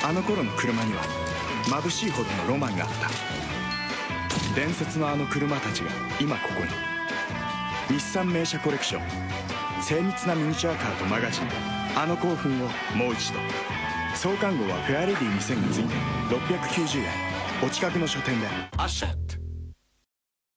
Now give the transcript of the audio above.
あの頃の車には眩しいほどのロマンがあった。伝説のあの車たちが今ここに。日産名車コレクション、精密なミニチュアカーとマガジン、あの興奮をもう一度。創刊号はフェアレディ2000について690円。お近くの書店で。アシェット